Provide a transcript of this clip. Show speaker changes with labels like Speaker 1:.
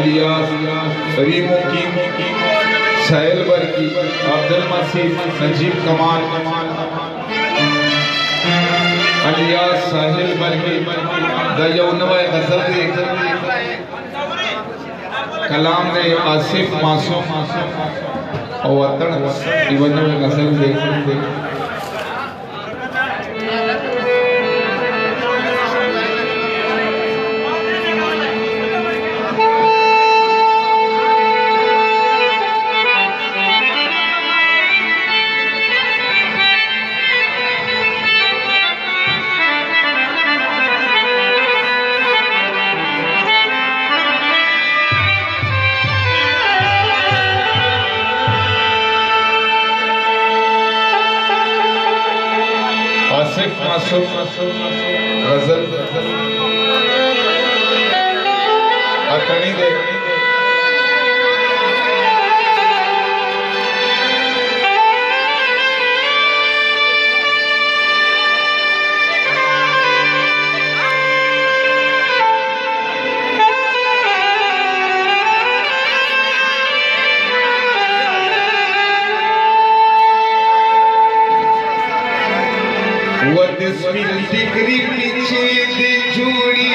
Speaker 1: इलियास रीमो की साहिल बर्की अब्दुल मसीह नजीब कमाल इलियास साहिल बर्की दजौनवा गजल दे कलाम दे आसिफ मासूम और वतन इवनवे गजल दे आसिफ मासूम गजल अतनी दे डिग्री पीछे दी झूड़ी